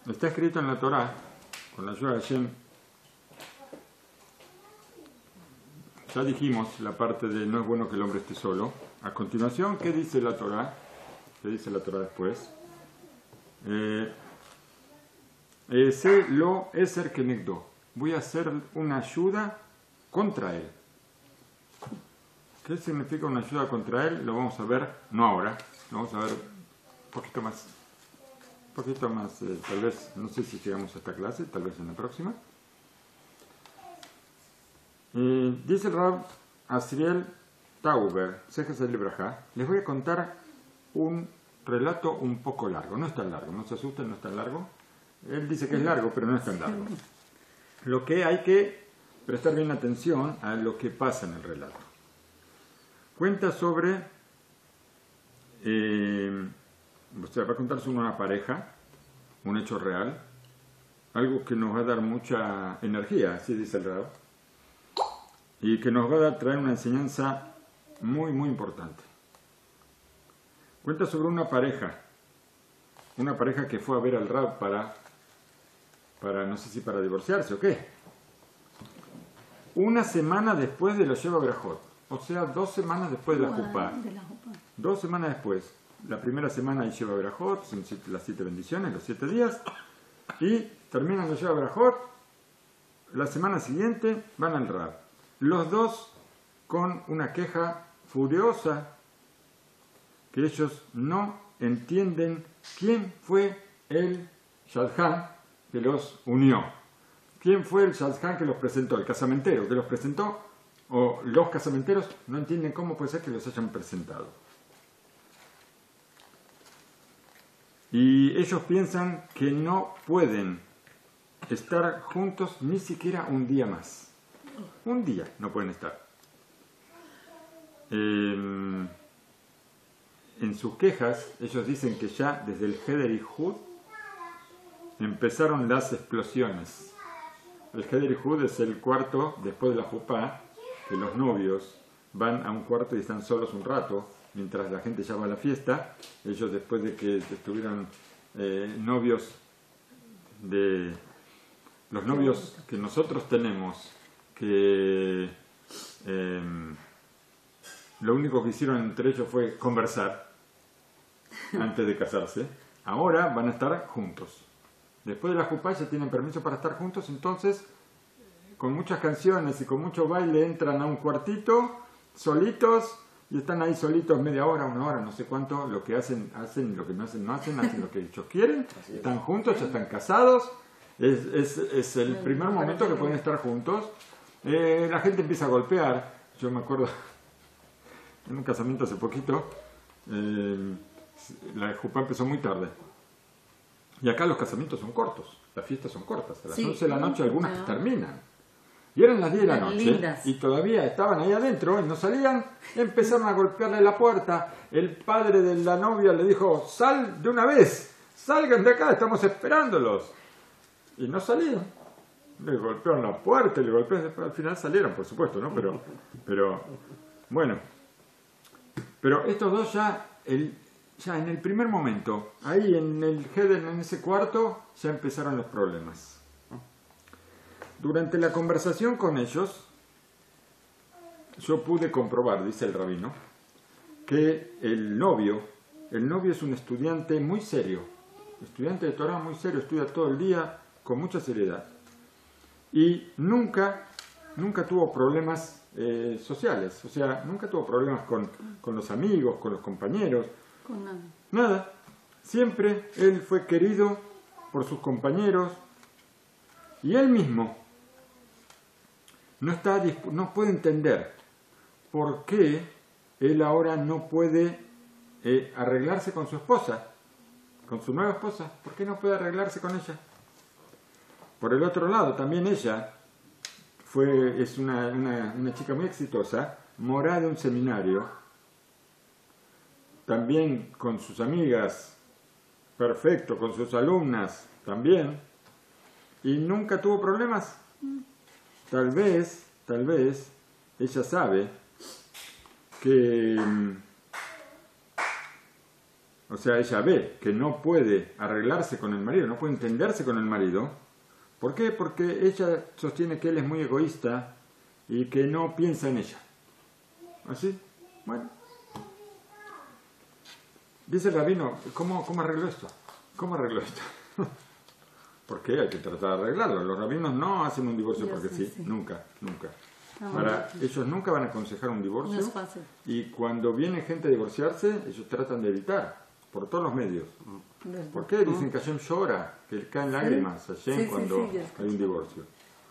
Está escrito en la Torá, con la ayuda de Hashem. Ya dijimos la parte de no es bueno que el hombre esté solo. A continuación, ¿qué dice la Torá? ¿Qué dice la Torá después? Ese lo eser kenegdo. Voy a hacer una ayuda contra él. ¿Qué significa una ayuda contra él? Lo vamos a ver, no ahora, lo vamos a ver un poquito más, tal vez, no sé si llegamos a esta clase, tal vez en la próxima. Dice el Rab Asriel Tauber, Sejes el Librajá, les voy a contar un relato un poco largo, no es tan largo, no se asusten, no es tan largo. Él dice que es largo, pero no es tan largo. Lo que hay que prestar bien atención a lo que pasa en el relato. Cuenta sobre, o sea, va a contar sobre una pareja, un hecho real, algo que nos va a dar mucha energía, así dice el Rab, y que nos va a traer una enseñanza muy, muy importante. Cuenta sobre una pareja que fue a ver al Rab para no sé si para divorciarse o qué. Una semana después de la Sheva Berajot, o sea, 2 semanas después de la Jupá. 2 semanas después. La primera semana hay Sheva Berajot, son las 7 bendiciones, los 7 días, y terminan la Sheva Berajot. La semana siguiente van al Rab. Los dos con una queja furiosa que ellos no entienden quién fue el Shadchan que los unió. ¿Quién fue el Shadchan que los presentó? El casamentero que los presentó, o los casamenteros no entienden cómo puede ser que los hayan presentado. Y ellos piensan que no pueden estar juntos ni siquiera un día más. Un día no pueden estar. En sus quejas, ellos dicen que ya desde el Heder y Hud empezaron las explosiones. El Heder y Hud es el cuarto después de la Jupá, que los novios van a un cuarto y están solos un rato, mientras la gente ya va a la fiesta. Ellos, después de que estuvieron novios de los novios que nosotros tenemos, que lo único que hicieron entre ellos fue conversar antes de casarse, ahora van a estar juntos. Después de la Jupá ya tienen permiso para estar juntos, entonces con muchas canciones y con mucho baile entran a un cuartito solitos y están ahí solitos media hora, 1 hora, no sé cuánto. Lo que hacen, lo que no hacen, hacen lo que ellos quieren, están juntos, ya están casados. Es el primer momento que pueden estar juntos. La gente empieza a golpear. Yo me acuerdo en un casamiento hace poquito, la Jupá empezó muy tarde. Y acá los casamientos son cortos, las fiestas son cortas. A las 11 de la noche algunas terminan. Y eran las 10 de la noche lindas. Y todavía estaban ahí adentro y no salían. Empezaron a golpearle la puerta. El padre de la novia le dijo: sal de una vez, salgan de acá, estamos esperándolos. Y no salieron. Le golpearon la puerta, al final salieron, por supuesto, ¿no? Pero bueno. Pero estos dos ya en el primer momento, ahí en el Heder, en ese cuarto, ya empezaron los problemas. Durante la conversación con ellos, yo pude comprobar, dice el rabino, que el novio es un estudiante muy serio, estudiante de Torah muy serio, estudia todo el día con mucha seriedad. Y nunca tuvo problemas sociales, o sea, nunca tuvo problemas con los amigos, con los compañeros. Con nada. Nada. Siempre él fue querido por sus compañeros y él mismo no puede entender por qué él ahora no puede arreglarse con su esposa, con su nueva esposa. ¿Por qué no puede arreglarse con ella? Por el otro lado, también ella es una chica muy exitosa, morá de un seminario, también con sus amigas, perfecto, con sus alumnas también, y nunca tuvo problemas. Tal vez ella sabe que o sea, ella ve que no puede arreglarse con el marido, no puede entenderse con el marido. ¿Por qué? Porque ella sostiene que él es muy egoísta y que no piensa en ella. ¿Así? Bueno. Dice el rabino, ¿cómo arregló esto? ¿Cómo arregló esto? Porque hay que tratar de arreglarlo. Los rabinos no hacen un divorcio porque sí, nunca. Ellos nunca van a aconsejar un divorcio. No es fácil. Y cuando viene gente a divorciarse, ellos tratan de evitar, por todos los medios. ¿Por qué? Dicen que Hashem llora, que caen lágrimas a Hashem cuando hay un divorcio.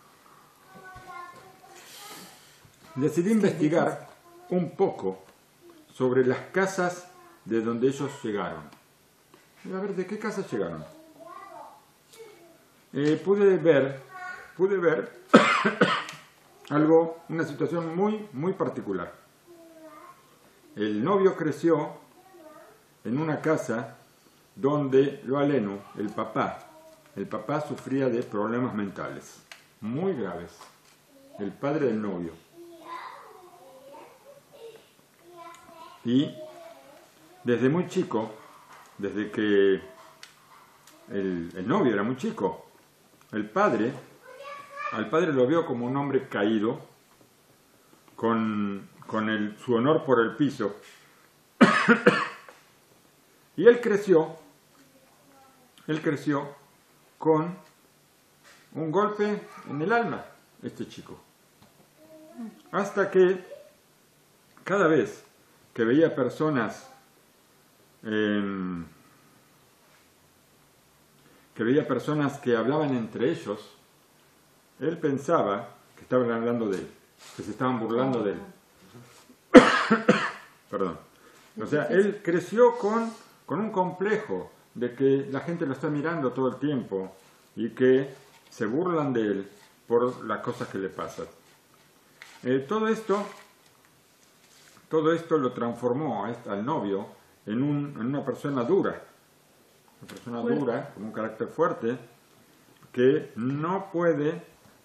Decidí investigar un poco sobre las casas de donde ellos llegaron. A ver, ¿de qué casas llegaron? Pude ver una situación muy particular. El novio creció en una casa donde lo aleno, el papá sufría de problemas mentales muy graves, el padre del novio. Y desde muy chico, desde que el novio era muy chico, al padre lo vio como un hombre caído, con su honor por el piso. Y él creció con un golpe en el alma, este chico. Hasta que cada vez que veía personas que hablaban entre ellos, él pensaba que estaban hablando de él, que se estaban burlando de él. Perdón. O sea, él creció con un complejo de que la gente lo está mirando todo el tiempo y que se burlan de él por las cosas que le pasan. Todo esto lo transformó al novio en una persona dura. Una persona dura, con un carácter fuerte, que no puede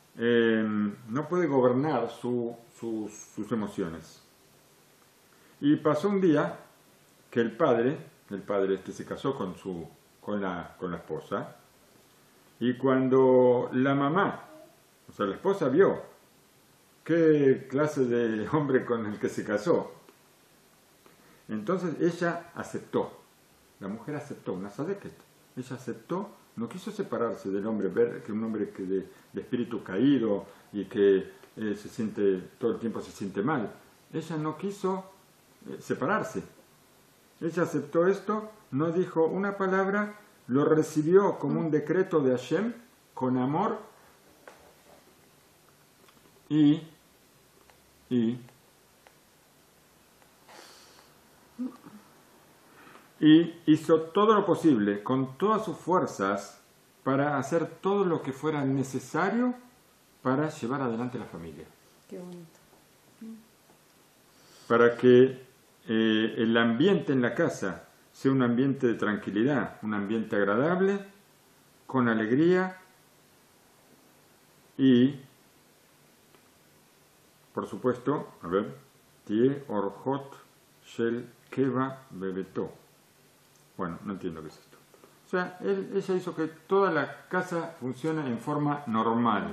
gobernar sus emociones. Y pasó un día que el padre se casó con la esposa, y cuando la mamá, o sea, la esposa vio qué clase de hombre con el que se casó, entonces ella aceptó. La mujer aceptó, una sadeket. Ella aceptó, no quiso separarse del hombre, ver que un hombre de espíritu caído y que todo el tiempo se siente mal. Ella no quiso separarse. Ella aceptó esto, no dijo una palabra, lo recibió como un decreto de Hashem, con amor, y hizo todo lo posible, con todas sus fuerzas, para hacer todo lo que fuera necesario para llevar adelante la familia. Qué bonito. Para que el ambiente en la casa sea un ambiente de tranquilidad, un ambiente agradable, con alegría y, por supuesto, Tie Orhot Shel Keva Bebeto. Bueno, no entiendo qué es esto. O sea, ella hizo que toda la casa funcione en forma normal.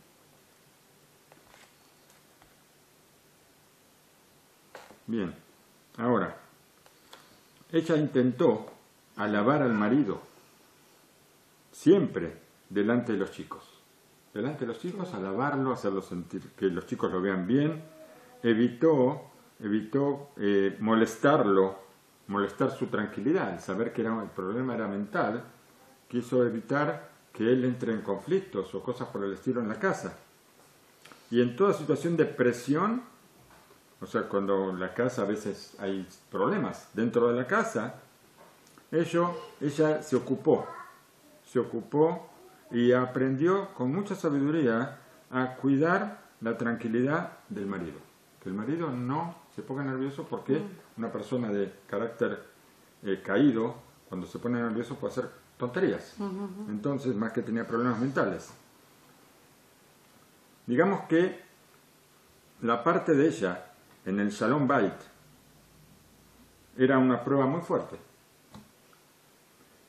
Bien, ahora, ella intentó alabar al marido, siempre delante de los chicos. Delante de los chicos, alabarlo, hacerlo sentir, que los chicos lo vean bien. Evitó molestar su tranquilidad, el saber que el problema era mental. Quiso evitar que él entre en conflictos o cosas por el estilo en la casa. Y en toda situación de presión, o sea, cuando en la casa a veces hay problemas dentro de la casa, ella se ocupó y aprendió con mucha sabiduría a cuidar la tranquilidad del marido. Que el marido no se ponga nervioso, porque una persona de carácter caído, cuando se pone nervioso puede hacer tonterías. Entonces, más que tenía problemas mentales. Digamos que la parte de ella en el Shalom Bait era una prueba muy fuerte.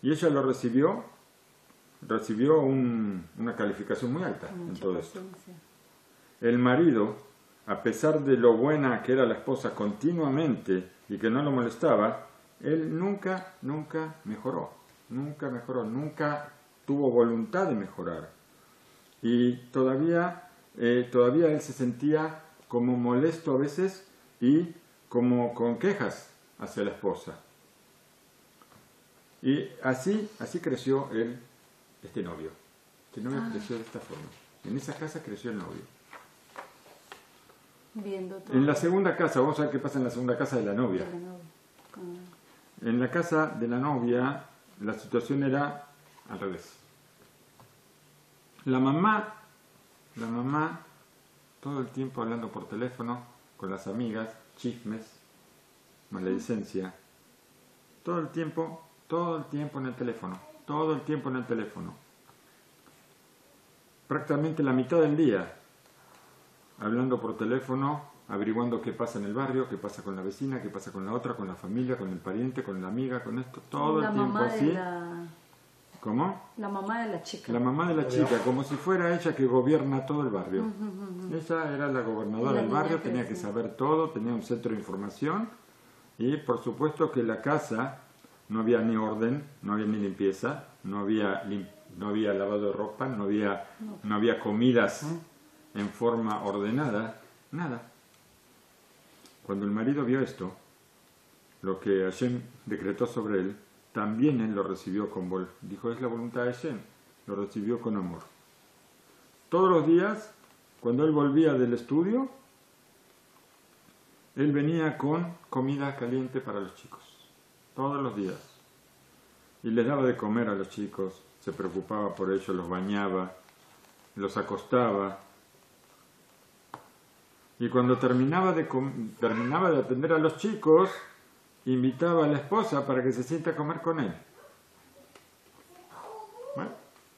Y ella lo recibió una calificación muy alta en todo esto. El marido, a pesar de lo buena que era la esposa continuamente y que no lo molestaba, él nunca mejoró, nunca tuvo voluntad de mejorar. Y todavía él se sentía como molesto a veces y como con quejas hacia la esposa. Y así creció este novio. Este novio creció de esta forma. En esa casa creció el novio. Viendo todo. En la segunda casa, vamos a ver qué pasa en la segunda casa de la novia. En la casa de la novia, la situación era al revés. La mamá, todo el tiempo hablando por teléfono con las amigas, chismes, maledicencia, todo el tiempo en el teléfono, prácticamente la mitad del día hablando por teléfono, averiguando qué pasa en el barrio, qué pasa con la vecina, qué pasa con la otra, con la familia, con el pariente, con la amiga, con esto, todo el tiempo así. ¿Cómo? La mamá de la chica. La mamá de la chica, como si fuera ella que gobierna todo el barrio. Ella era la gobernadora del barrio, tenía que saber todo, tenía un centro de información y por supuesto que la casa no había ni orden, no había ni limpieza, no había lavado de ropa, no había comidas en forma ordenada, nada. Cuando el marido vio esto, lo que Hashem decretó sobre él, también él lo recibió con dijo, es la voluntad de Hashem, lo recibió con amor. Todos los días, cuando él volvía del estudio, él venía con comida caliente para los chicos, todos los días. Y les daba de comer a los chicos, se preocupaba por ellos, los bañaba, los acostaba. Y cuando terminaba de atender a los chicos, invitaba a la esposa para que se sienta a comer con él. ¿Bueno?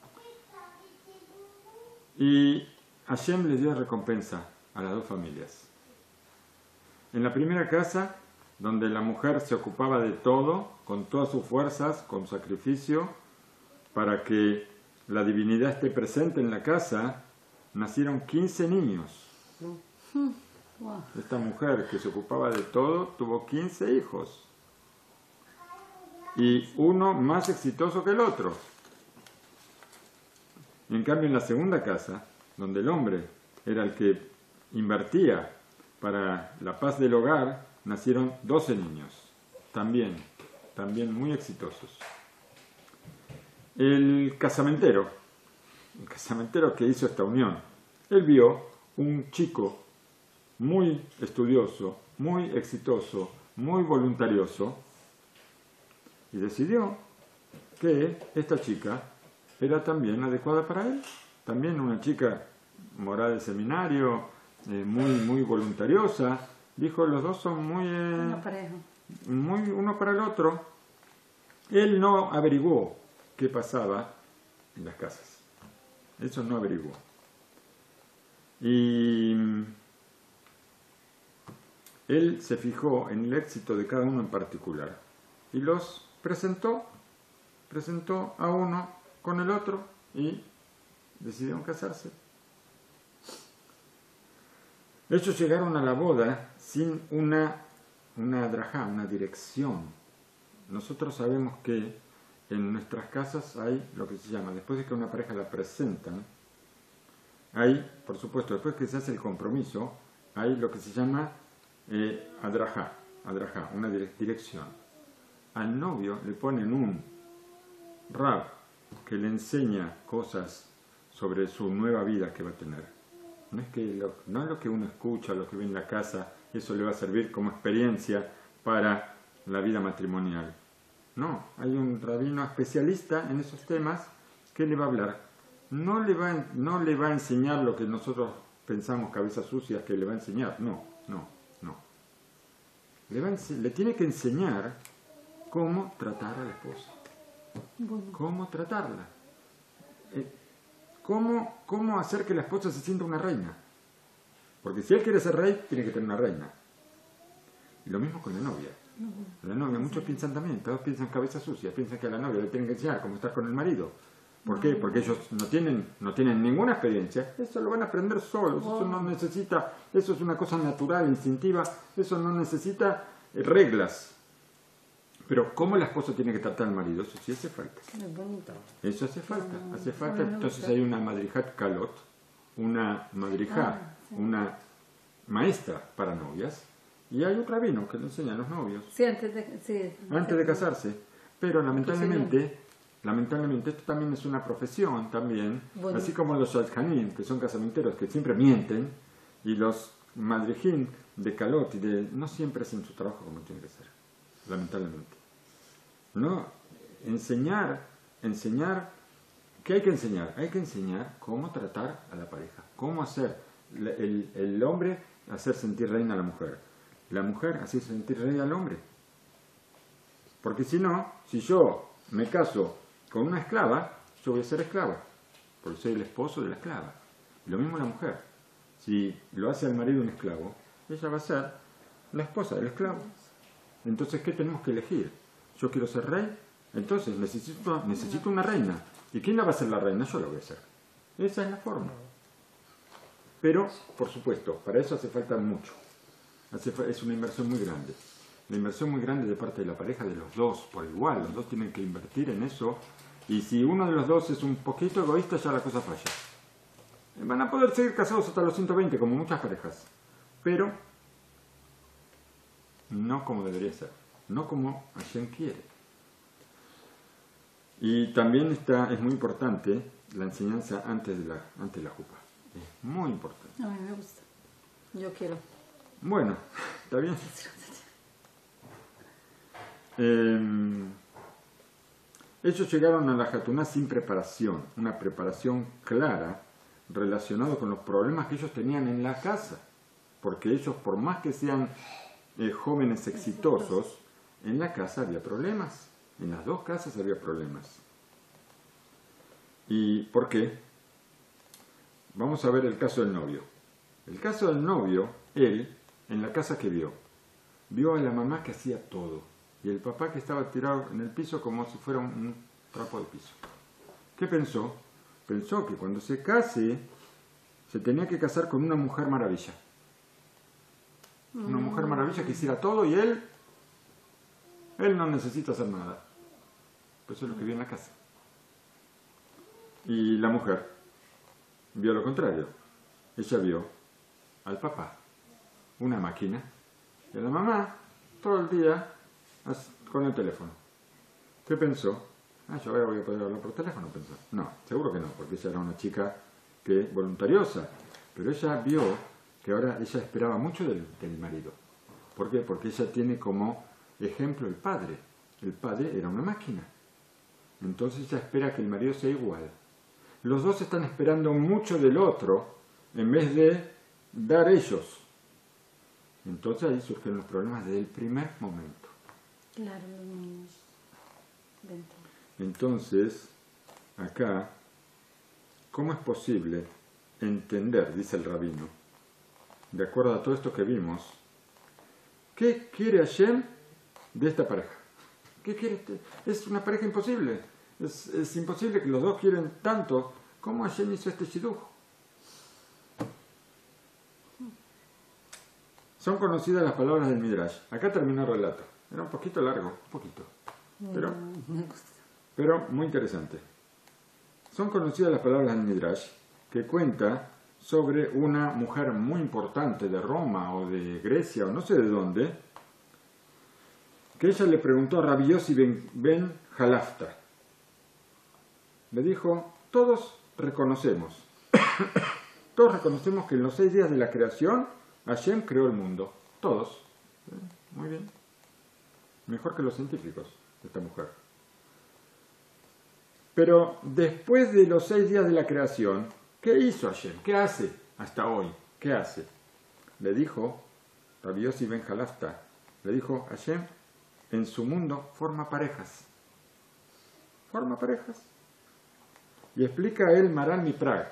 Y Hashem le dio recompensa a las dos familias. En la primera casa, donde la mujer se ocupaba de todo, con todas sus fuerzas, con sacrificio, para que la divinidad esté presente en la casa, nacieron 15 niños. Esta mujer que se ocupaba de todo tuvo 15 hijos y uno más exitoso que el otro. Y en cambio en la segunda casa, donde el hombre era el que invertía para la paz del hogar, nacieron 12 niños, también muy exitosos. El casamentero que hizo esta unión, él vio un chico muy estudioso, muy exitoso, muy voluntarioso, y decidió que esta chica era también adecuada para él. También una chica moral de seminario, muy voluntariosa. Dijo, los dos son muy uno para el otro. Él no averiguó qué pasaba en las casas. Eso no averiguó. Y él se fijó en el éxito de cada uno en particular y los presentó a uno con el otro y decidieron casarse. Ellos llegaron a la boda sin una drajá, una dirección. Nosotros sabemos que en nuestras casas hay lo que se llama, después de que una pareja la presentan, hay, por supuesto, después que se hace el compromiso, hay lo que se llama adrajá, una dirección. Al novio le ponen un rab que le enseña cosas sobre su nueva vida que va a tener. No es lo que uno escucha, lo que ve en la casa, eso le va a servir como experiencia para la vida matrimonial. No, hay un rabino especialista en esos temas que le va a hablar. No le va a enseñar lo que nosotros pensamos, cabezas sucias, que le va a enseñar. No. Le tiene que enseñar cómo tratar a la esposa. Cómo tratarla. Cómo hacer que la esposa se sienta una reina. Porque si él quiere ser rey, tiene que tener una reina. Y lo mismo con la novia. La novia, muchos piensan también, todos piensan cabeza sucia, piensan que a la novia le tienen que enseñar cómo estar con el marido. ¿Por qué? Porque ellos no tienen ninguna experiencia, eso lo van a aprender solos, eso no necesita, eso es una cosa natural, instintiva, eso no necesita reglas. Pero ¿cómo la esposa tiene que tratar al marido? Eso sí hace falta. Eso hace falta. Entonces hay una madrijat kalot, una madrijá, una maestra para novias, y hay un rabino que le enseña a los novios. Sí, antes de casarse. Pero lamentablemente esto también es una profesión también, así como los shadchanim, que son casamenteros que siempre mienten, y los madrijim de kalot no siempre hacen su trabajo como tiene que ser, lamentablemente. No, enseñar, ¿qué hay que enseñar? Hay que enseñar cómo tratar a la pareja, cómo hacer el hombre hacer sentir reina a la mujer hacer sentir reina al hombre. Porque si no, si yo me caso con una esclava, yo voy a ser esclava, porque soy el esposo de la esclava. Lo mismo la mujer. Si lo hace al marido un esclavo, ella va a ser la esposa del esclavo. Entonces, ¿qué tenemos que elegir? Yo quiero ser rey, entonces necesito una reina. ¿Y quién la va a ser la reina? Yo la voy a hacer. Esa es la forma. Pero, por supuesto, para eso hace falta mucho. Es una inversión muy grande. La inversión muy grande de parte de la pareja, de los dos, por igual. Los dos tienen que invertir en eso. Y si uno de los dos es un poquito egoísta, ya la cosa falla. Van a poder seguir casados hasta los 120, como muchas parejas. Pero no como debería ser. No como Hashem quiere. Y también es muy importante la enseñanza antes de la jupa. Es muy importante. A mí me gusta. Yo quiero. Bueno, está bien. Ellos llegaron a la Jatuná sin preparación, una preparación clara relacionada con los problemas que ellos tenían en la casa. Porque ellos, por más que sean jóvenes exitosos, en la casa había problemas. En las dos casas había problemas. ¿Y por qué? Vamos a ver el caso del novio. El caso del novio, él, en la casa que vio a la mamá que hacía todo. Y el papá que estaba tirado en el piso como si fuera un trapo de piso. ¿Qué pensó? Pensó que cuando se case, se tenía que casar con una mujer maravilla. Una mujer maravilla que hiciera todo y él no necesita hacer nada. Pues eso es lo que vio en la casa. Y la mujer vio lo contrario. Ella vio al papá, una máquina, y a la mamá todo el día con el teléfono. ¿Qué pensó? Yo ahora voy a poder hablar por teléfono, pensó. No, seguro que no, porque ella era una chica voluntariosa. Pero ella vio que ahora ella esperaba mucho del marido. ¿Por qué? Porque ella tiene como ejemplo el padre. El padre era una máquina. Entonces ella espera que el marido sea igual. Los dos están esperando mucho del otro en vez de dar ellos. Entonces ahí surgen los problemas desde el primer momento. Claro, los niños. Entonces, acá, ¿cómo es posible entender, dice el rabino, de acuerdo a todo esto que vimos, qué quiere Hashem de esta pareja? ¿Qué quiere? Es una pareja imposible. Es imposible que los dos quieren tanto. ¿Cómo Hashem hizo este shidduch? Son conocidas las palabras del Midrash. Acá terminó el relato. Era un poquito largo, un poquito. Pero muy interesante. Son conocidas las palabras del Midrash que cuenta sobre una mujer muy importante de Roma o de Grecia o no sé de dónde, que ella le preguntó a Rabbi Yossi ben Halafta. Le dijo, todos reconocemos que en los 6 días de la creación Hashem creó el mundo. Todos. Muy bien. Mejor que los científicos, esta mujer. Pero después de los 6 días de la creación, ¿qué hizo Hashem? ¿Qué hace hasta hoy? ¿Qué hace? Le dijo, Rabbi Yossi ben Halafta, le dijo, Hashem en su mundo forma parejas. Forma parejas. Y explica él Maran Miprag.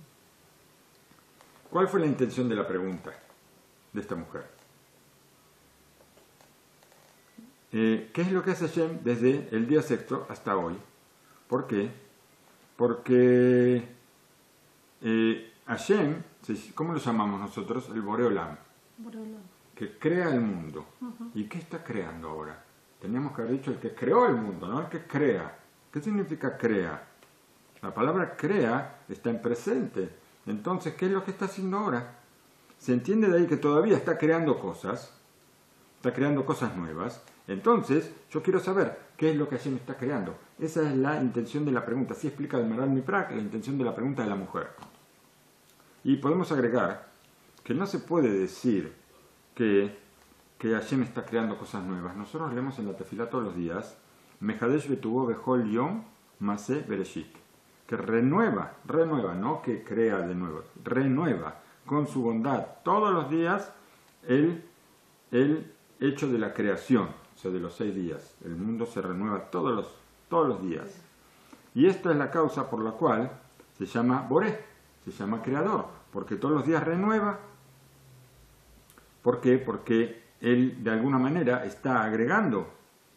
¿Cuál fue la intención de la pregunta de esta mujer? ¿qué es lo que hace Hashem desde el día sexto hasta hoy? ¿Por qué? Porque Hashem, ¿cómo lo llamamos nosotros? El Boreolam, que crea el mundo. ¿Y qué está creando ahora? Teníamos que haber dicho el que creó el mundo, no el que crea. ¿Qué significa crea? La palabra crea está en presente. Entonces, ¿qué es lo que está haciendo ahora? Se entiende de ahí que todavía está creando cosas nuevas. Entonces, yo quiero saber qué es lo que Hashem está creando. Esa es la intención de la pregunta. Así explica el Maharal Miprak la intención de la pregunta de la mujer. Y podemos agregar que no se puede decir que Hashem está creando cosas nuevas. Nosotros leemos en la tefilá todos los días, Mehadesh betuvo bechol yom maseh bereshit, que renueva, no que crea de nuevo, renueva con su bondad todos los días el hecho de la creación, o sea, de los 6 días. El mundo se renueva todos los días. Y esta es la causa por la cual se llama Boré, se llama creador, porque todos los días renueva. ¿Por qué? Porque él de alguna manera está agregando,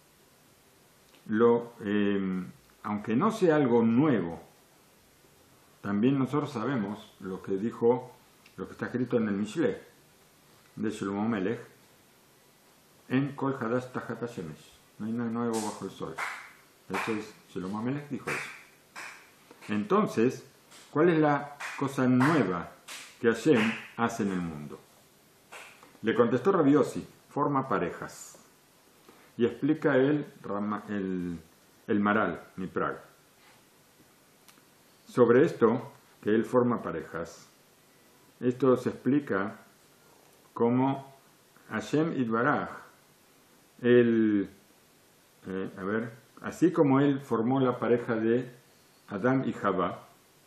aunque no sea algo nuevo, también nosotros sabemos lo que está escrito en el Mishle de Shlomo Melech, en Kol Hadash Tajat Hashemesh. No hay nada nuevo bajo el sol. Eso es, Shlomo Melech dijo eso. Entonces, ¿cuál es la cosa nueva que Hashem hace en el mundo? Le contestó Rabbi Yossi, forma parejas. Y explica el Maharal Miprak. Sobre esto, que él forma parejas, esto se explica como Hashem Itbaraj, así como él formó la pareja de Adán y Jabá,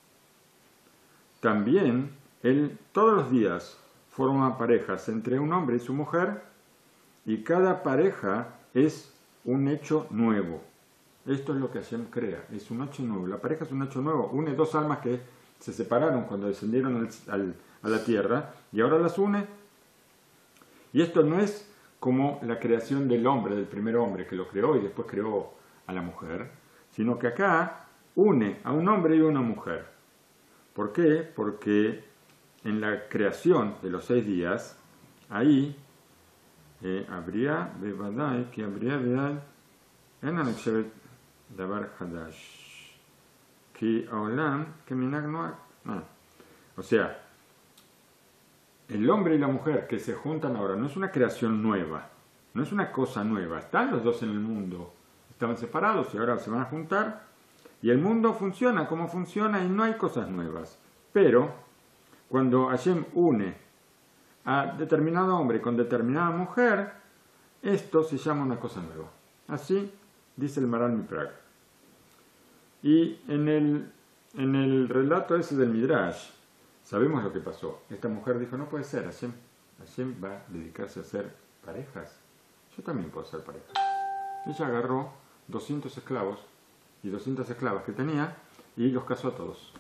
también él todos los días forma parejas entre un hombre y su mujer, y cada pareja es un hecho nuevo. Esto es lo que Hashem crea, es un hecho nuevo. La pareja es un hecho nuevo, une 2 almas que se separaron cuando descendieron a la tierra, y ahora las une. Y esto no es como la creación del hombre, del primer hombre que lo creó y después creó a la mujer, sino que acá une a un hombre y a una mujer. ¿Por qué? Porque en la creación de los 6 días, ahí habría, bevadai, que habría en el davar hadash, que olam, que minag noak. O sea, el hombre y la mujer que se juntan ahora no es una creación nueva, no es una cosa nueva. Están los dos en el mundo, estaban separados y ahora se van a juntar. Y el mundo funciona como funciona y no hay cosas nuevas. Pero cuando Hashem une a determinado hombre con determinada mujer, esto se llama una cosa nueva. Así dice el Maharal Miprak. Y en el relato ese del Midrash, sabemos lo que pasó. Esta mujer dijo, no puede ser, Hashem va a dedicarse a hacer parejas. Yo también puedo hacer parejas. Ella agarró 200 esclavos y 200 esclavas que tenía y los casó a todos.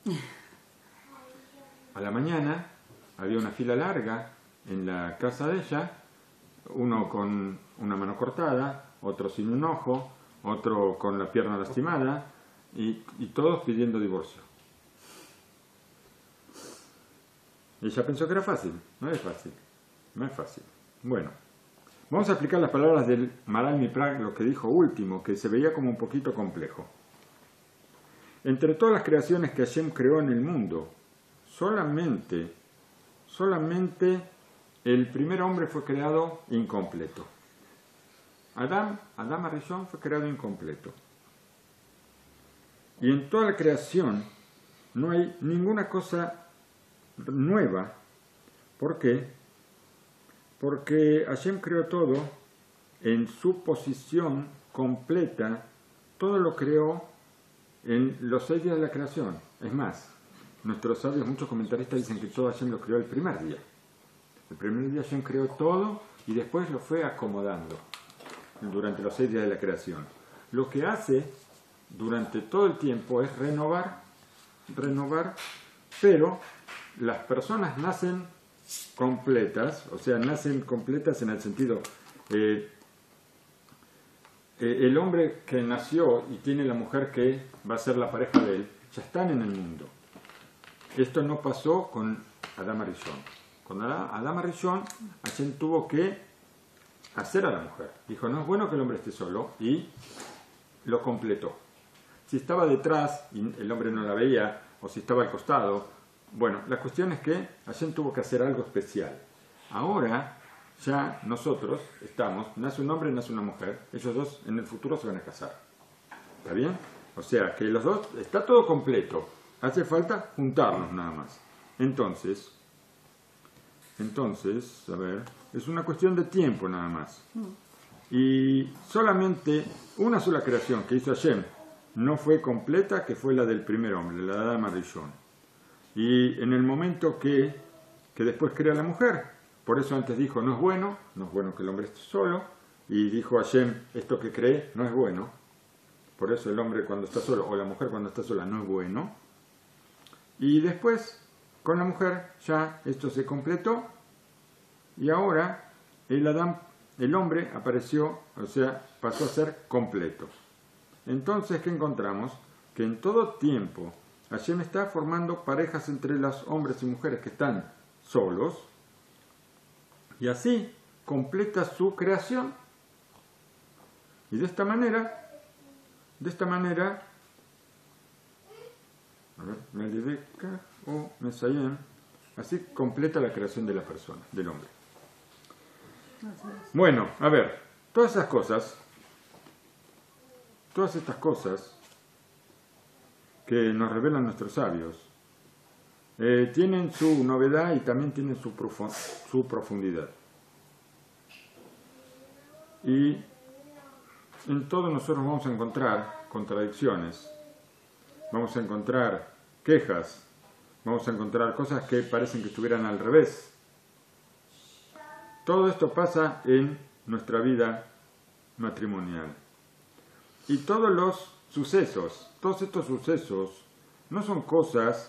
A la mañana había una fila larga en la casa de ella, uno con una mano cortada, otro sin un ojo, otro con la pierna lastimada y todos pidiendo divorcio. Ella pensó que era fácil. No es fácil. No es fácil. Bueno, vamos a aplicar las palabras del Maharal Miprak, lo que dijo último, que se veía como un poquito complejo. Entre todas las creaciones que Hashem creó en el mundo, solamente el primer hombre fue creado incompleto. Adán Arishon fue creado incompleto. Y en toda la creación no hay ninguna cosa nueva. ¿Por qué? Porque Hashem creó todo en su posición completa, todo lo creó en los 6 días de la creación. Es más, nuestros sabios, muchos comentaristas dicen que todo Hashem lo creó el primer día. El primer día Hashem creó todo y después lo fue acomodando durante los 6 días de la creación. Lo que hace durante todo el tiempo es renovar, pero las personas nacen completas, o sea, nacen completas en el sentido, el hombre que nació y tiene la mujer que va a ser la pareja de él, ya están en el mundo. Esto no pasó con Adán Arishon. Con Adán Arishon, Hashem tuvo que hacer a la mujer. Dijo, no es bueno que el hombre esté solo, y lo completó. Si estaba detrás y el hombre no la veía, o si estaba al costado, bueno, la cuestión es que Hashem tuvo que hacer algo especial. Ahora ya nosotros estamos, nace un hombre y nace una mujer, ellos dos en el futuro se van a casar. ¿Está bien? O sea, que los dos, está todo completo, hace falta juntarlos nada más. Entonces, a ver, es una cuestión de tiempo nada más. Y solamente una sola creación que hizo Hashem no fue completa, que fue la del primer hombre, la de Adán Arishon. Y en el momento que después crea la mujer, por eso antes dijo, no es bueno que el hombre esté solo, y dijo Hashem, esto que cree no es bueno. Por eso el hombre cuando está solo, o la mujer cuando está sola, no es bueno. Y después, con la mujer, ya esto se completó, y ahora el hombre apareció, o sea, pasó a ser completo. Entonces, ¿qué encontramos? Que en todo tiempo Hashem está formando parejas entre los hombres y mujeres que están solos, y así completa su creación. Y de esta manera, a ver, Melideka o Mesayem, así completa la creación de la persona, del hombre. Bueno, a ver, todas estas cosas que nos revelan nuestros sabios, tienen su novedad y también tienen su profundidad. Y en todo nosotros vamos a encontrar contradicciones, vamos a encontrar quejas, vamos a encontrar cosas que parecen que estuvieran al revés. Todo esto pasa en nuestra vida matrimonial. Y todos estos sucesos, no son cosas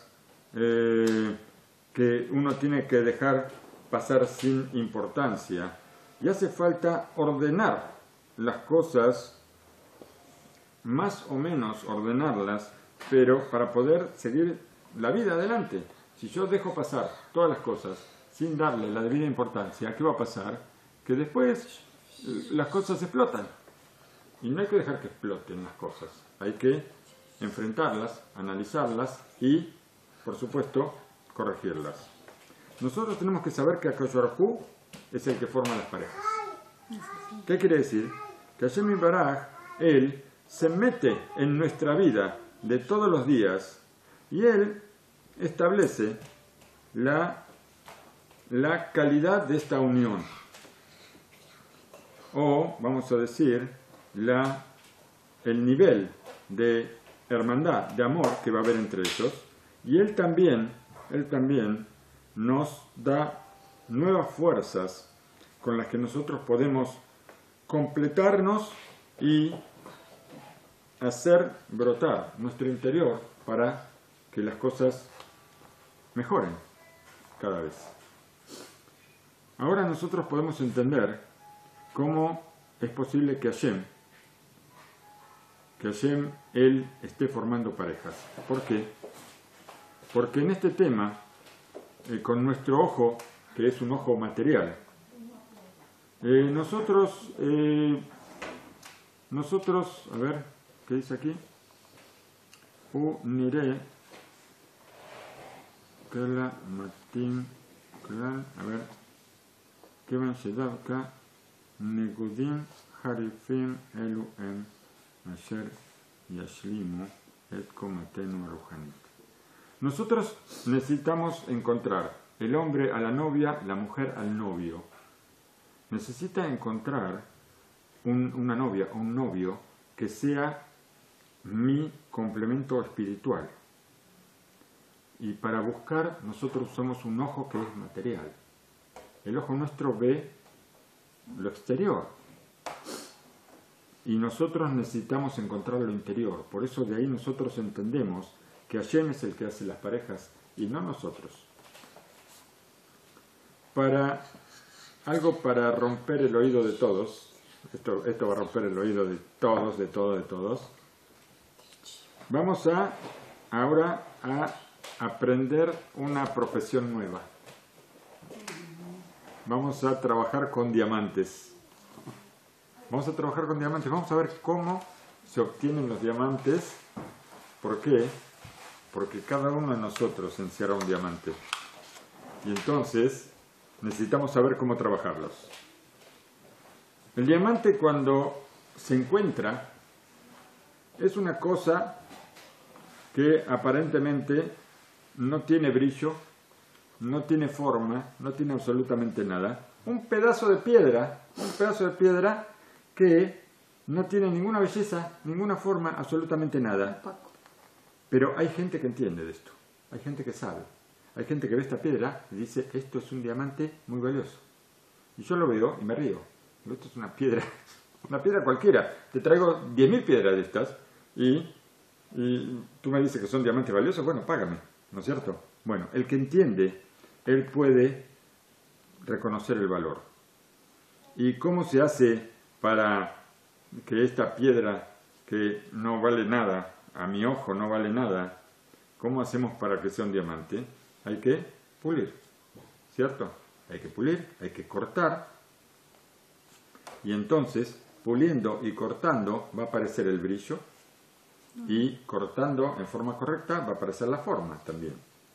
que uno tiene que dejar pasar sin importancia. Y hace falta ordenar las cosas, más o menos ordenarlas, pero para poder seguir la vida adelante. Si yo dejo pasar todas las cosas sin darle la debida importancia, ¿qué va a pasar? Que después las cosas explotan. Y no hay que dejar que exploten las cosas. Hay que enfrentarlas, analizarlas y, por supuesto, corregirlas. Nosotros tenemos que saber que HaKadosh Baruj Hu es el que forma las parejas. ¿Qué quiere decir? Que Hashem Baraj, Él se mete en nuestra vida de todos los días y Él establece la calidad de esta unión. O, vamos a decir, el nivel de hermandad, de amor que va a haber entre ellos. Y Él también nos da nuevas fuerzas con las que nosotros podemos completarnos y hacer brotar nuestro interior para que las cosas mejoren cada vez. Ahora nosotros podemos entender cómo es posible que Hashem, Él esté formando parejas. ¿Por qué? Porque en este tema, con nuestro ojo, que es un ojo material, nosotros, a ver, ¿qué dice aquí? Unire Kala Matim Klan, a ver, Kevan Shedavka Negudim Harifim Eluem Asher Yashlimu Et Komatenu Aruhanit. Nosotros necesitamos encontrar el hombre a la novia, la mujer al novio. Necesita encontrar una novia o un novio que sea mi complemento espiritual. Y para buscar, nosotros usamos un ojo que es material. El ojo nuestro ve lo exterior. Y nosotros necesitamos encontrar lo interior. Por eso de ahí nosotros entendemos que Hashem es el que hace las parejas y no nosotros. Para romper el oído de todos, Esto va a romper el oído de todos. Vamos ahora a aprender una profesión nueva. Vamos a trabajar con diamantes. Vamos a ver cómo se obtienen los diamantes. ¿Por qué? Porque cada uno de nosotros encierra un diamante. Y entonces necesitamos saber cómo trabajarlos. El diamante, cuando se encuentra, es una cosa que aparentemente no tiene brillo, no tiene forma, no tiene absolutamente nada. Un pedazo de piedra que no tiene ninguna belleza, ninguna forma, absolutamente nada. Pero hay gente que entiende de esto, hay gente que sabe, hay gente que ve esta piedra y dice, esto es un diamante muy valioso. Y yo lo veo y me río. Esto es una piedra cualquiera. Te traigo 10.000 piedras de estas y tú me dices que son diamantes valiosos, bueno, págame, ¿no es cierto? Bueno, el que entiende, él puede reconocer el valor. ¿Y cómo se hace para que esta piedra que no vale nada, a mi ojo no vale nada, cómo hacemos para que sea un diamante? Hay que pulir, ¿cierto? Hay que pulir, hay que cortar. Y entonces, puliendo y cortando, va a aparecer el brillo. Y cortando en forma correcta, va a aparecer la forma también.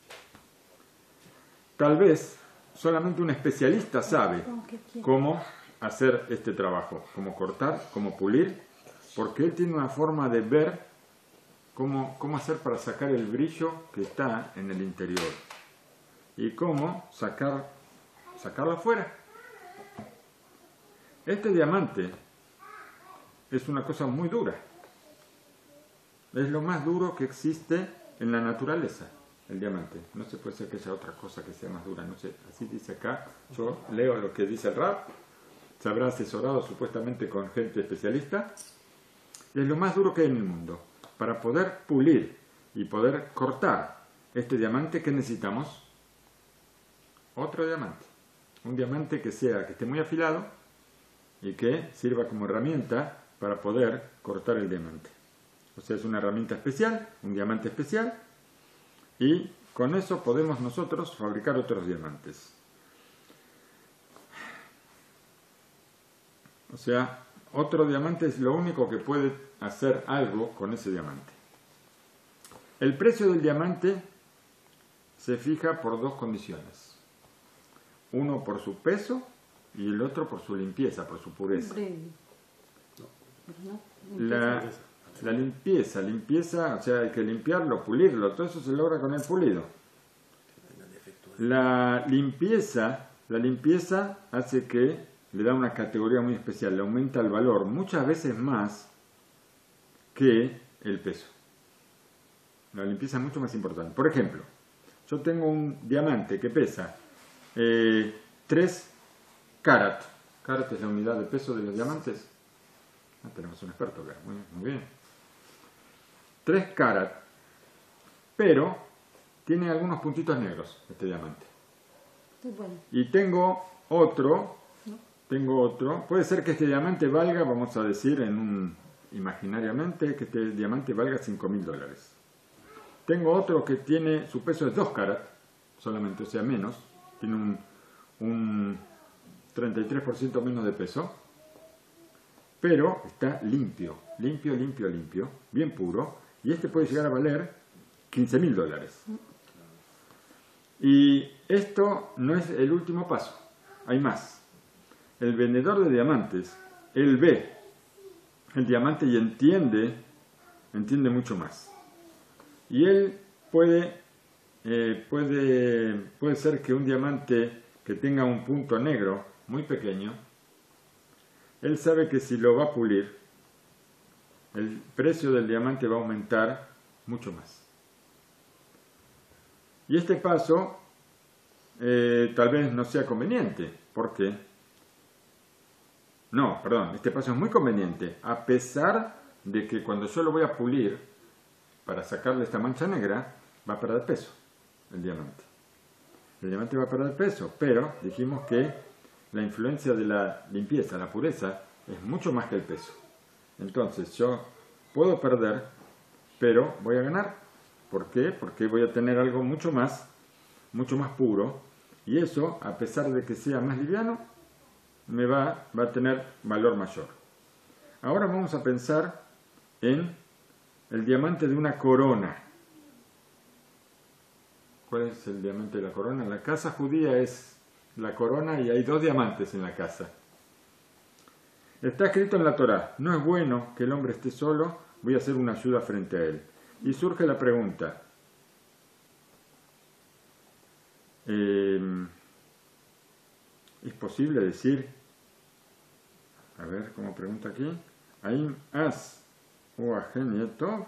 Tal vez solamente un especialista sabe cómo hacer este trabajo, cómo cortar, cómo pulir, porque él tiene una forma de ver cómo hacer para sacar el brillo que está en el interior y cómo sacarlo afuera. Este diamante es una cosa muy dura. Es lo más duro que existe en la naturaleza, el diamante. No se puede ser que haya otra cosa que sea más dura, no sé, así dice acá. Yo leo lo que dice el Rab, se habrá asesorado supuestamente con gente especialista. Es lo más duro que hay en el mundo. Para poder pulir y poder cortar este diamante, ¿qué necesitamos? Otro diamante. Un diamante que esté muy afilado y que sirva como herramienta para poder cortar el diamante. O sea, es una herramienta especial, un diamante especial, y con eso podemos nosotros fabricar otros diamantes. O sea, otro diamante es lo único que puede hacer algo con ese diamante. El precio del diamante se fija por dos condiciones. Uno por su peso y el otro por su limpieza, por su pureza. La limpieza, o sea, hay que limpiarlo, pulirlo, todo eso se logra con el pulido. La limpieza hace que le da una categoría muy especial, le aumenta el valor, muchas veces más que el peso. La limpieza es mucho más importante. Por ejemplo, yo tengo un diamante que pesa 3 carat. Carat es la unidad de peso de los diamantes. Tenemos un experto acá, muy bien. 3 carat, pero tiene algunos puntitos negros este diamante. Bueno. Y tengo otro, puede ser que este diamante valga, vamos a decir imaginariamente, que este diamante valga $5.000. Tengo otro que tiene, su peso es 2 carat, solamente, o sea, menos, tiene un 33% menos de peso, pero está limpio, bien puro, y este puede llegar a valer $15.000. Y esto no es el último paso, hay más. El vendedor de diamantes, él ve el diamante y entiende mucho más. Y él puede ser que un diamante que tenga un punto negro muy pequeño, él sabe que si lo va a pulir, el precio del diamante va a aumentar mucho más. Y este paso tal vez no sea conveniente. ¿Por qué? No, perdón, este paso es muy conveniente, a pesar de que cuando yo lo voy a pulir, para sacarle esta mancha negra, va a perder peso el diamante. El diamante va a perder peso, pero dijimos que la influencia de la limpieza, la pureza, es mucho más que el peso. Entonces yo puedo perder, pero voy a ganar. ¿Por qué? Porque voy a tener algo mucho más puro, y eso, a pesar de que sea más liviano, me va a tener valor mayor. Ahora vamos a pensar en el diamante de una corona. ¿Cuál es el diamante de la corona? En la casa judía es la corona y hay 2 diamantes en la casa. Está escrito en la Torá: no es bueno que el hombre esté solo, voy a hacer una ayuda frente a él. Y surge la pregunta: ¿es posible decir, a ver cómo pregunta aquí, Aim as o ajenieto?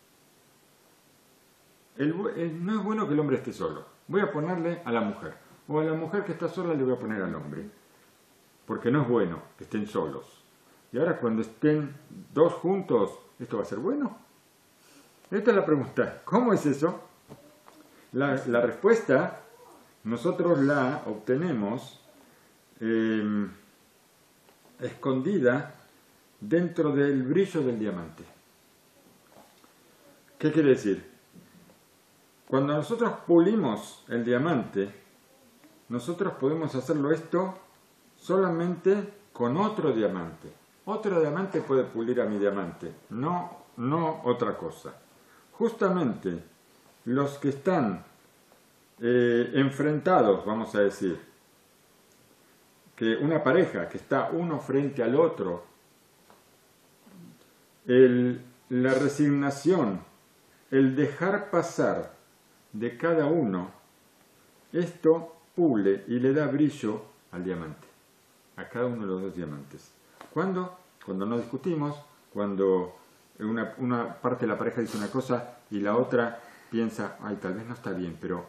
No es bueno que el hombre esté solo, voy a ponerle a la mujer, o a la mujer que está sola le voy a poner al hombre, porque no es bueno que estén solos. Y ahora cuando estén 2 juntos, ¿esto va a ser bueno? Esta es la pregunta. ¿Cómo es eso? La respuesta nosotros la obtenemos escondida dentro del brillo del diamante. ¿Qué quiere decir? Cuando nosotros pulimos el diamante, nosotros podemos hacerlo esto solamente con otro diamante. Otro diamante puede pulir a mi diamante, no otra cosa. Justamente los que están enfrentados, vamos a decir, que una pareja que está uno frente al otro, la resignación, el dejar pasar de cada uno, esto pule y le da brillo al diamante, a cada uno de los 2 diamantes. ¿Cuándo? Cuando no discutimos, cuando una parte de la pareja dice una cosa y la otra piensa, ay, tal vez no está bien, pero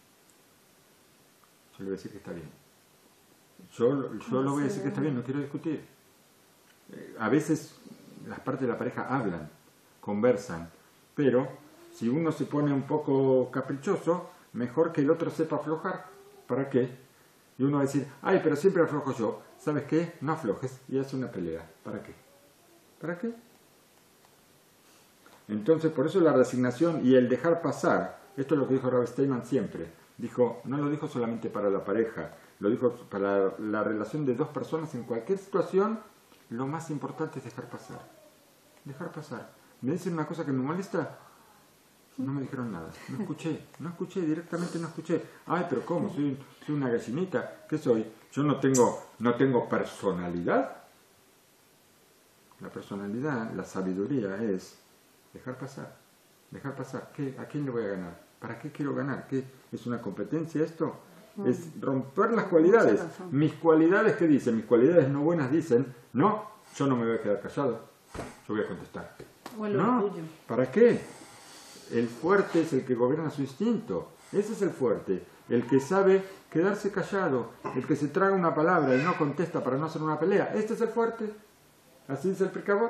yo le voy a decir que está bien. Yo lo voy a decir que está bien, no quiero discutir. A veces las partes de la pareja hablan, conversan, pero si uno se pone un poco caprichoso, mejor que el otro sepa aflojar. ¿Para qué? Y uno va a decir, ay, pero siempre aflojo yo. ¿Sabes qué? No aflojes y hace una pelea. ¿Para qué? ¿Para qué? Entonces, por eso la resignación y el dejar pasar, esto es lo que dijo Rav Steinman siempre. Dijo, no lo dijo solamente para la pareja, lo dijo para la relación de 2 personas en cualquier situación. Lo más importante es dejar pasar. Dejar pasar. ¿Me dicen una cosa que me molesta? No me dijeron nada. No escuché, directamente no escuché. Ay, pero ¿cómo? Soy una gallinita. ¿Qué soy? Yo no tengo personalidad. La personalidad, la sabiduría es dejar pasar. Dejar pasar. ¿A quién le voy a ganar? ¿Para qué quiero ganar? ¿Qué? ¿Es una competencia esto? Es romper las cualidades. Mis cualidades, ¿qué dicen? Mis cualidades no buenas dicen, no, yo no me voy a quedar callado. Yo voy a contestar. No, ¿para qué? El fuerte es el que gobierna su instinto. Ese es el fuerte. El que sabe quedarse callado. El que se traga una palabra y no contesta para no hacer una pelea. Este es el fuerte. Así es el pecador.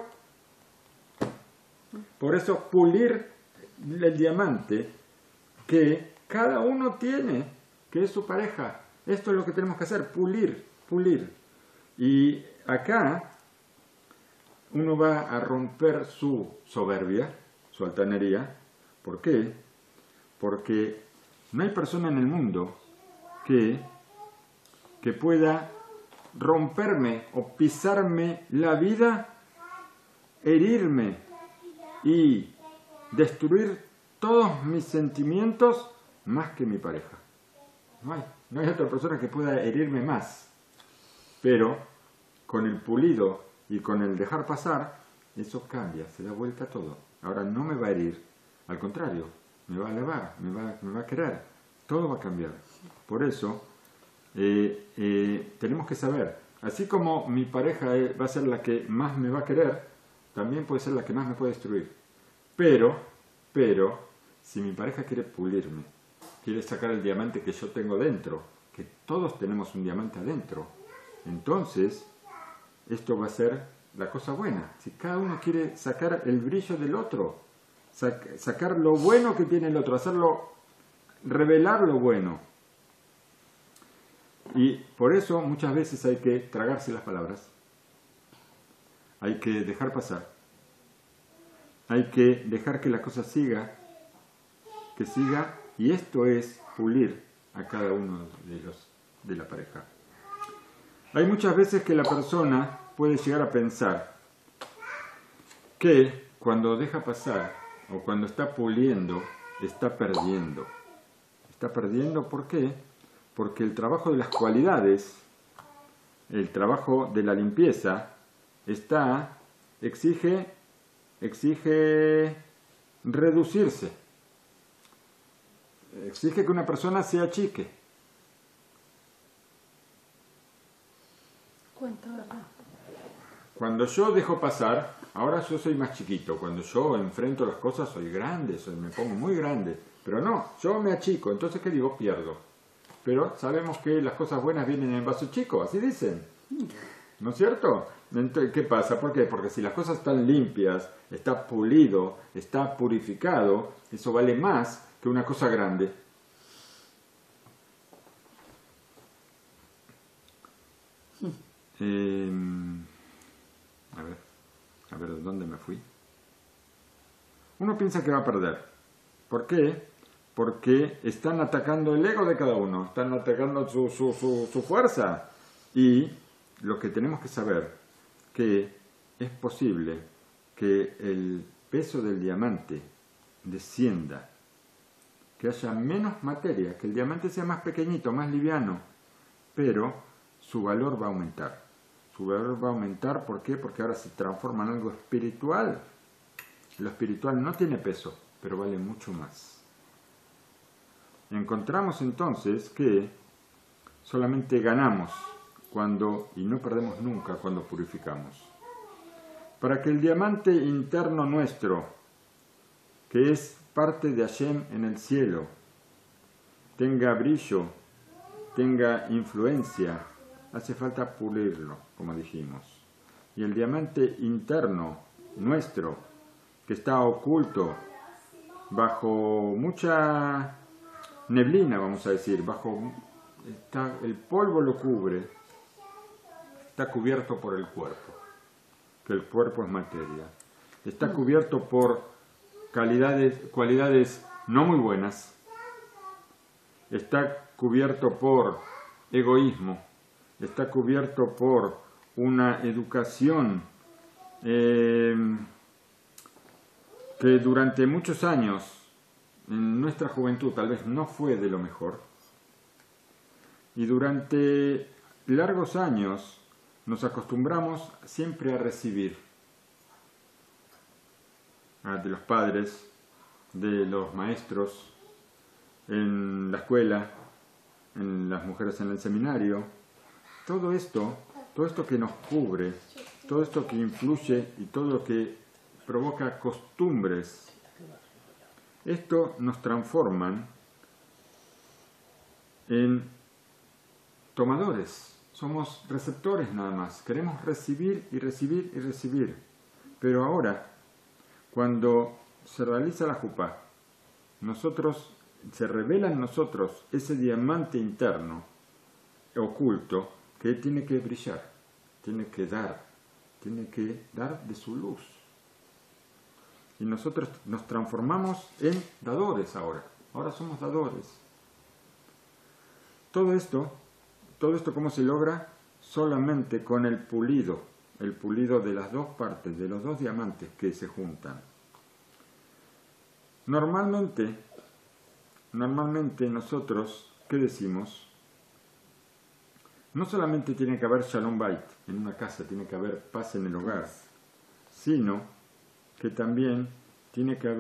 Por eso pulir el diamante que cada uno tiene, que es su pareja. Esto es lo que tenemos que hacer, pulir. Y acá uno va a romper su soberbia, su altanería. ¿Por qué? Porque no hay persona en el mundo que pueda romperme o pisarme la vida, herirme y destruir todos mis sentimientos más que mi pareja. No hay otra persona que pueda herirme más. Pero con el pulido y con el dejar pasar, eso cambia, se da vuelta todo. Ahora no me va a herir, al contrario, me va a elevar, me va a querer, todo va a cambiar. Por eso tenemos que saber, así como mi pareja va a ser la que más me va a querer, también puede ser la que más me puede destruir. Pero, si mi pareja quiere pulirme, quiere sacar el diamante que yo tengo dentro, que todos tenemos un diamante adentro, entonces esto va a ser la cosa buena. Si cada uno quiere sacar el brillo del otro, sacar lo bueno que tiene el otro, revelar lo bueno. Y por eso muchas veces hay que tragarse las palabras. hay que dejar pasar. Hay que dejar que la cosa siga, y esto es pulir a cada uno de la pareja. Hay muchas veces que la persona puede llegar a pensar que cuando deja pasar o cuando está puliendo, está perdiendo. Está perdiendo, ¿por qué? Porque el trabajo de las cualidades, el trabajo de la limpieza, exige reducirse. Exige que una persona se achique. Cuenta, ¿verdad? Cuando yo dejo pasar, ahora yo soy más chiquito. Cuando yo enfrento las cosas soy grande, me pongo muy grande. Pero no, yo me achico. Entonces, ¿qué digo? Pierdo. Pero sabemos que las cosas buenas vienen en vaso chico, así dicen. ¿No es cierto? Entonces, ¿qué pasa? ¿Por qué? Porque si las cosas están limpias, está pulido, está purificado, eso vale más que una cosa grande. A ver, ¿dónde me fui? Uno piensa que va a perder. ¿Por qué? Porque están atacando el ego de cada uno, están atacando su fuerza. Y lo que tenemos que saber, que es posible que el peso del diamante descienda, que haya menos materia, que el diamante sea más pequeñito, más liviano, pero su valor va a aumentar. Su valor va a aumentar, ¿por qué? Porque ahora se transforma en algo espiritual. Lo espiritual no tiene peso, pero vale mucho más. Encontramos entonces que solamente ganamos y no perdemos nunca cuando purificamos. Para que el diamante interno nuestro, que es parte de Hashem en el cielo, tenga brillo, tenga influencia, hace falta pulirlo, como dijimos. Y el diamante interno nuestro, que está oculto bajo mucha neblina, vamos a decir, el polvo lo cubre, está cubierto por el cuerpo, que el cuerpo es materia. Está cubierto por cualidades no muy buenas, está cubierto por egoísmo, está cubierto por una educación que durante muchos años, en nuestra juventud, tal vez no fue de lo mejor, y durante largos años nos acostumbramos siempre a recibir de los padres, de los maestros, en la escuela, en las mujeres en el seminario. Todo esto que nos cubre, todo esto que influye y todo lo que provoca costumbres, esto nos transforman en tomadores. Somos receptores nada más. Queremos recibir y recibir y recibir. Pero ahora, cuando se realiza la jupá, se revela en nosotros ese diamante interno, oculto, que tiene que brillar, tiene que dar de su luz. Y nosotros nos transformamos en dadores ahora. Ahora somos dadores. Todo esto, ¿cómo se logra? Solamente con el pulido de las dos partes, de los dos diamantes que se juntan. Normalmente nosotros, ¿qué decimos? No solamente tiene que haber Shalom Bait en una casa, tiene que haber paz en el hogar, sino que también tiene que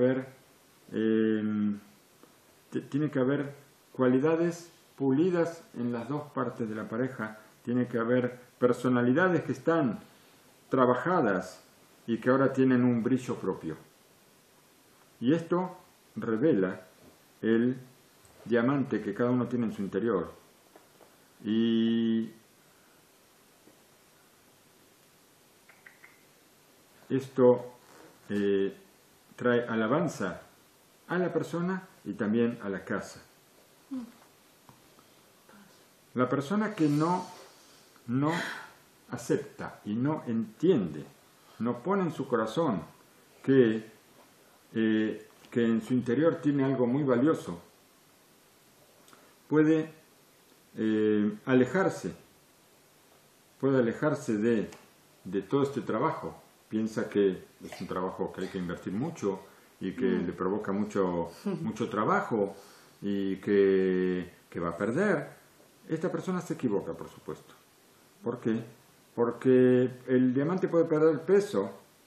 haber cualidades pulidas en las dos partes de la pareja, tiene que haber personalidades que están trabajadas y que ahora tienen un brillo propio. Y esto revela el diamante que cada uno tiene en su interior. Y esto trae alabanza a la persona y también a la casa. La persona que no acepta y no entiende no pone en su corazón que en su interior tiene algo muy valioso, puede alejarse de todo este trabajo. Piensa que es un trabajo que hay que invertir mucho y que le provoca mucho trabajo y que va a perder. Esta persona se equivoca, por supuesto. ¿Por qué? Porque el diamante puede perder peso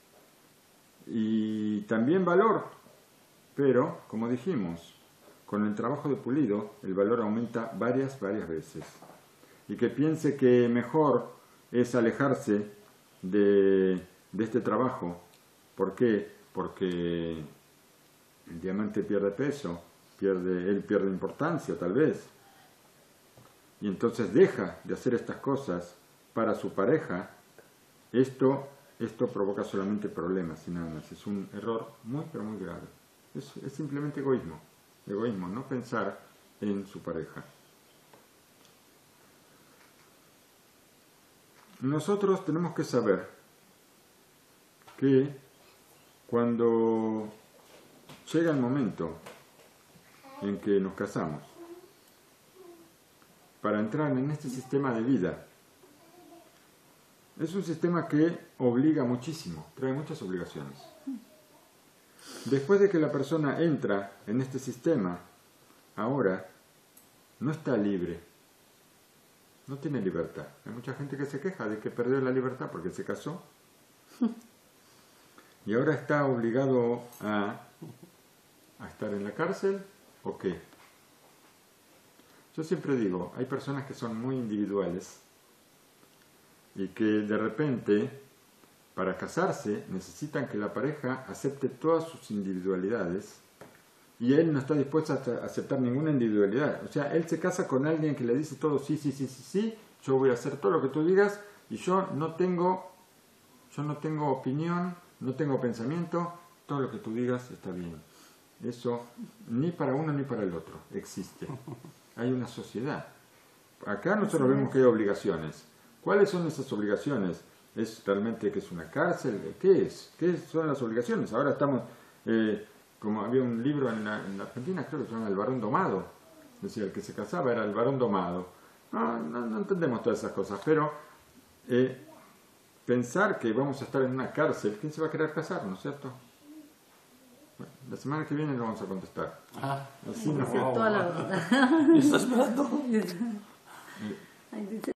y también valor, pero, como dijimos, con el trabajo de pulido el valor aumenta varias veces. Y que piense que mejor es alejarse de este trabajo. ¿Por qué? Porque el diamante pierde peso, él pierde importancia tal vez, y entonces deja de hacer estas cosas para su pareja. Esto provoca solamente problemas y nada más. Es un error muy pero muy grave. Es simplemente egoísmo, no pensar en su pareja. Nosotros tenemos que saber que cuando llega el momento en que nos casamos, para entrar en este sistema de vida, es un sistema que obliga muchísimo, trae muchas obligaciones. Después de que la persona entra en este sistema, ahora no está libre, no tiene libertad. Hay mucha gente que se queja de que perdió la libertad porque se casó y ahora está obligado a estar en la cárcel o qué. Yo siempre digo, hay personas que son muy individuales y que de repente, para casarse, necesitan que la pareja acepte todas sus individualidades y él no está dispuesto a aceptar ninguna individualidad. O sea, él se casa con alguien que le dice todo sí, yo voy a hacer todo lo que tú digas y yo no tengo opinión, no tengo pensamiento, todo lo que tú digas está bien. Eso ni para uno ni para el otro existe. Hay una sociedad. Acá nosotros vemos que hay obligaciones. ¿Cuáles son esas obligaciones? ¿Es realmente que es una cárcel? ¿Qué es? ¿Qué son las obligaciones? Ahora estamos, como había un libro en la Argentina, creo que se llama El varón domado. Es decir, el que se casaba era el varón domado. No entendemos todas esas cosas, pero pensar que vamos a estar en una cárcel, ¿quién se va a querer casar, no es cierto? Bueno, la semana que viene lo vamos a contestar. Así no fue. Toda la verdad. ¿Estás esperando?